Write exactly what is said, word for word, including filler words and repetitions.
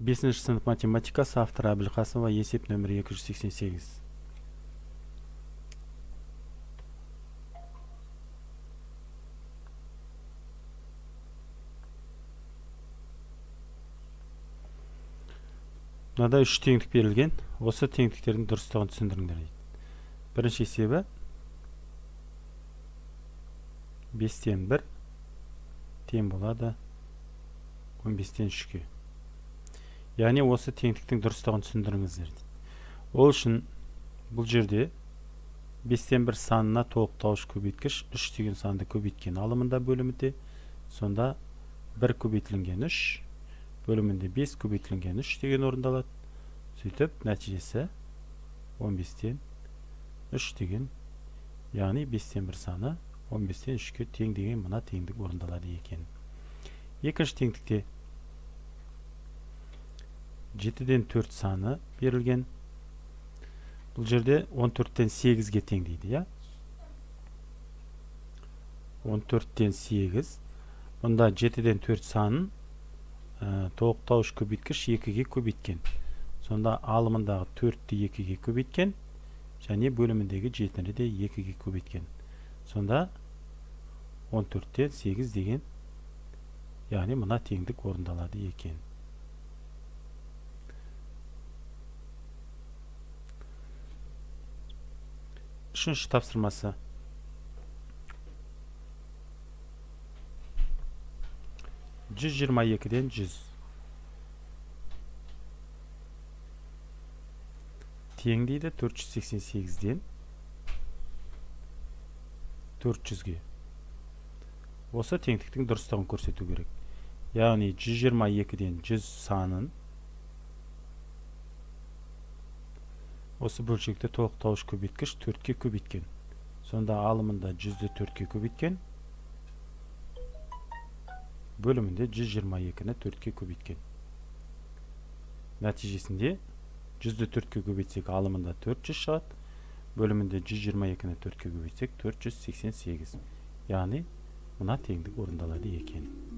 бесінші сынып математикасы, авторы Әбілқасымова, есеп нөмірі екі жүз сексен сегіз. Мынада үш теңдік берілген. Осы теңдіктердің дұрыстығын түсіндіріңдер дейді. Бірінші есебі бестен бір тең болады он бестен үшке. Яғни осы теңдіктің дұрыстығын түсіндіріңіздер дейді. Ол үшін бұл жерде бестен бір санына толықтауыш көбейткіш үш деген санды көбейткен алымында бөлімінде, сонда бір көбейтілген үш бөлімінде бес көбейтілген үш деген орындалады. Сөйтіп, нәтижесі он бестен үш деген, яғни бестен бір саны он бестен үшке тең деген мына теңдік орындалады екен. Екінші теңдікте жетіден төрт саны берілген. Бұл жерде он төрттен сегізге тең дейді, я? он төрттен сегіз. Мұнда жетіден төрт санын ә, толықтауыш көбейткіш екіге көбейткен. Сонда алымындағы төртті екіге көбейткен, және бөліміндегі жетіні де екіге көбейткен. Сонда он төрттен сегіз деген, яғни мына теңдік орындалады екен. Үшінші тапсырмасы. жүз жиырма екіден жүз. Тең дейді төрт жүз сексен сегізден төрт жүзге. Осы теңдіктің дұрыстығын көрсету керек. Яғни жүз жиырма екіден жүз санын осы бөлшекті толықтауыш көбейткіш төртке көбейткен. Сонда алымында жүзді төртке көбейткен, бөлімінде жүз жиырма екіні төртке көбейткен. Нәтижесінде жүзді төртке көбейтсек алымында төрт жүз шығады, бөлімінде жүз жиырма екіні төртке көбейтсек төрт жүз сексен сегіз. Яғни мына теңдік орындалады екен.